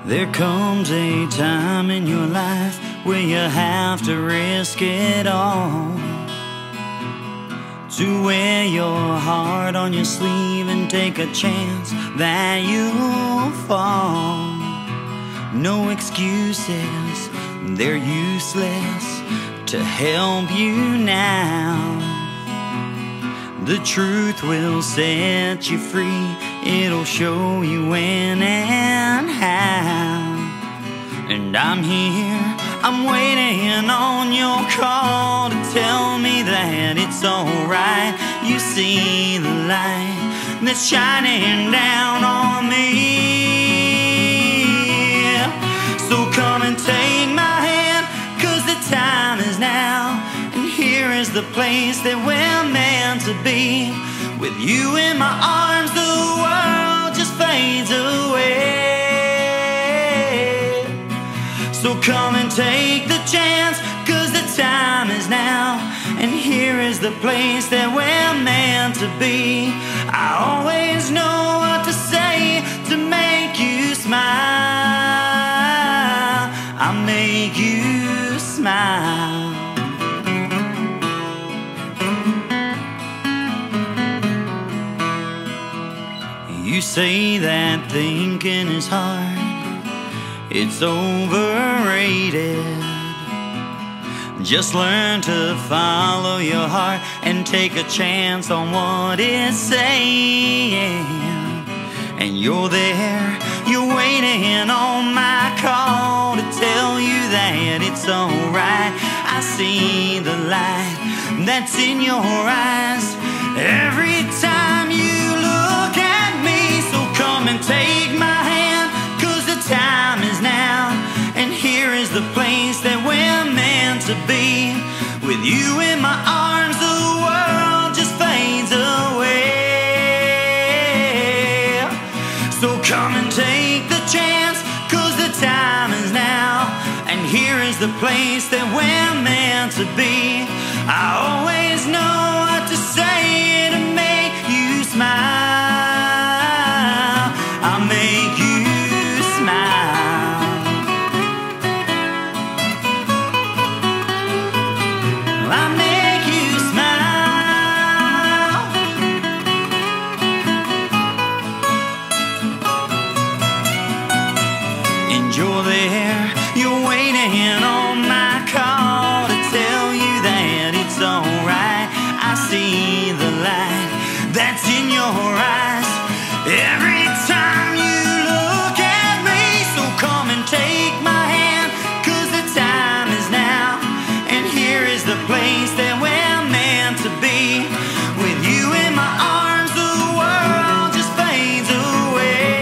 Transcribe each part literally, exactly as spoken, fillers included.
There comes a time in your life where you have to risk it all, to wear your heart on your sleeve and take a chance that you'll fall. No excuses, they're useless to help you now. The truth will set you free, it'll show you when and how. And I'm here, I'm waiting on your call to tell me that it's alright. You see the light that's shining down on me. So come and take my hand, 'cause the time is now. And here is the place that we're meant to be. With you in my arms, the world just fades away. So come and take the chance, 'cause the time is now. And here is the place that we're meant to be. I always know what to say to make you smile. I'll make you smile. You say that thinking is hard, it's overrated. Just learn to follow your heart and take a chance on what it's saying. And you're there, you're waiting on my call to tell you that it's alright. I see the light that's in your eyes every time you look at me. So come and take my hand, 'cause the time is now. And here is the place that we're meant to be. With you in my arms, the world just fades away. So come and take the chance, 'cause the time is now. And here is the place that we're meant to be. I always know what to say to make you smile. I'll make you smile. I'll make you smile. And you're there, you're waiting on my call to tell you that it's alright. I see the light that's in your eyes every time you look at me. So come and take my hand, 'cause the time is now. And here is the place that we're meant to be. With you in my arms, the world just fades away.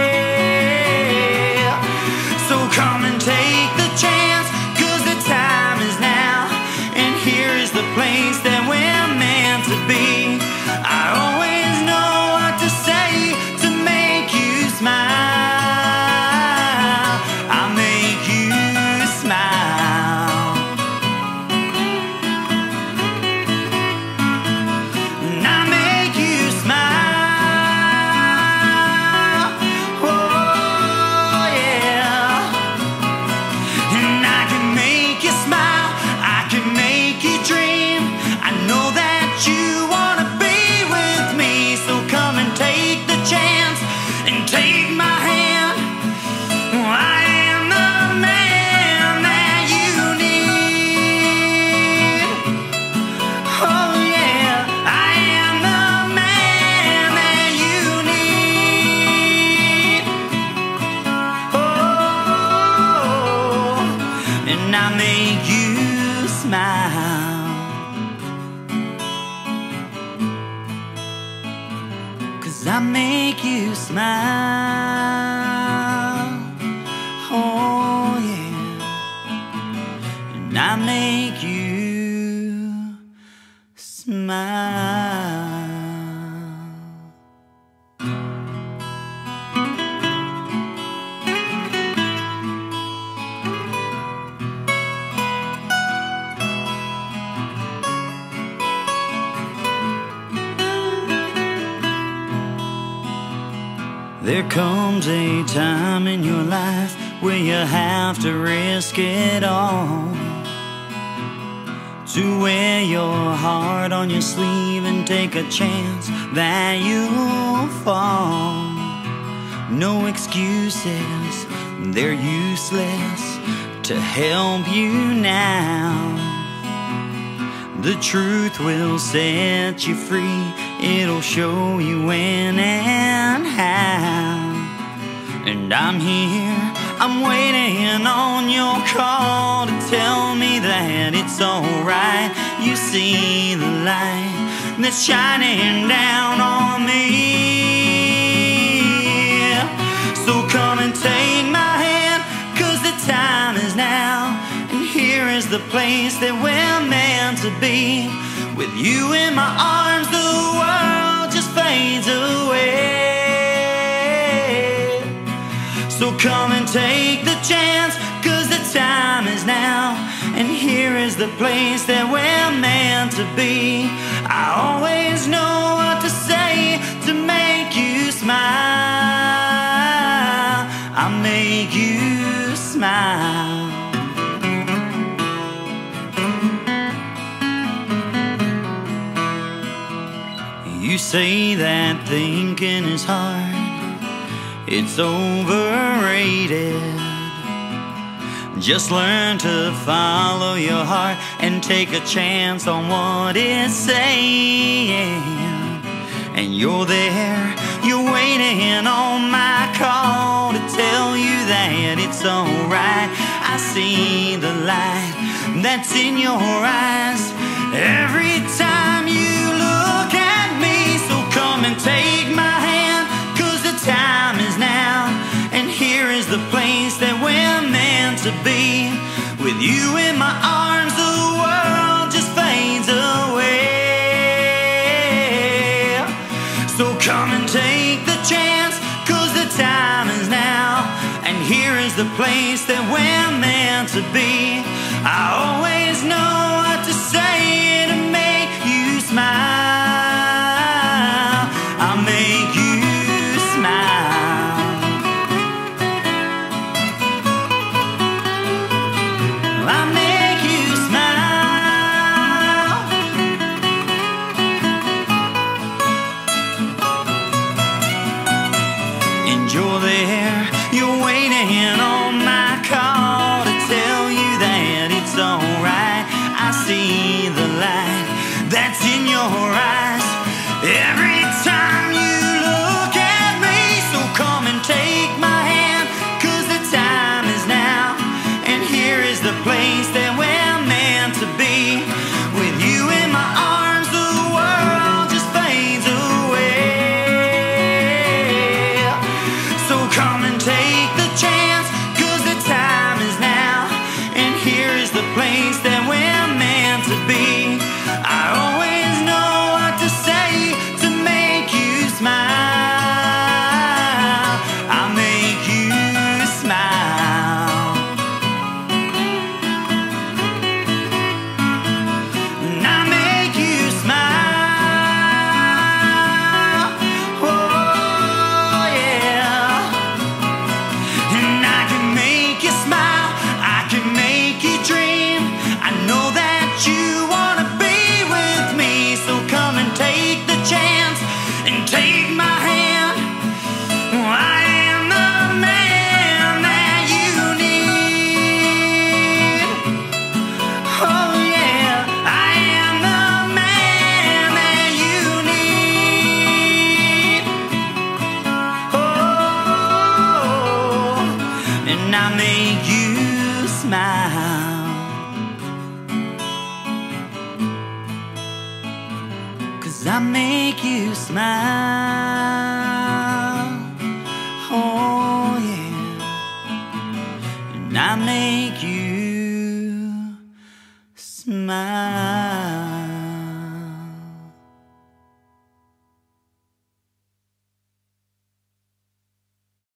So come and take the chance, 'cause the time is now. And here is the place that we're meant to be. I always know what to say to make you smile. I'll make you smile. And I'll make you smile. Oh yeah. And I can make you smile, I can make you dream. I know that you wanna be with me. So come and take the chance and take my hand. I am the man that you need. Oh yeah, I am the man that you need. Oh, and I make you smile, 'cause I make you smile. Oh yeah, and I make you smile. There comes a time in your life where you have to risk it all, to wear your heart on your sleeve and take a chance that you'll fall. No excuses, they're useless to help you now. The truth will set you free, it'll show you when and how. And I'm here, I'm waiting on your call to tell me that it's alright. You see the light that's shining down on me. So come and take my hand, 'cause the time is now. And here is the place that we're meant to be. With you in my arms, the world just fades away. So come and take the chance, 'cause the time is now. And here is the place that we're meant to be. I always know what to say to make you smile. I'll make you smile. You say that thinking is hard, it's overrated. Just learn to follow your heart and take a chance on what it's saying. And you're there, you're waiting on my call to tell you that it's alright. I see the light that's in your eyes every time you look at me. So come and take my hand, 'cause the time is now. And here is the place that we're meant to be. With you in my arms, the world just fades away. So come and take the chance, 'cause the time is now. And here is the place that we're meant to be. I always know what to say to make you smile. I'll make you smile. I'll make you smile. And you're there, you're waiting on my call to tell you that it's alright. I see the light that's in your eyes every time you look at me. So come and take my hand, 'cause the time is now. And here is the place that we're meant to be. With you in my arms, the world just fades away. So come and take the chance, 'cause the time is now. And here is the place that we're meant to be. I always know what to say to make you smile. I'll make you smile. And I'll make you smile. Oh yeah. And I can make you smile, I can make you dream. I know that you wanna be with me. So come and take the chance and take my hand. I am the man that you need. Oh yeah, I am the man that you need. Oh, and I make you smile, 'cause I make you smile.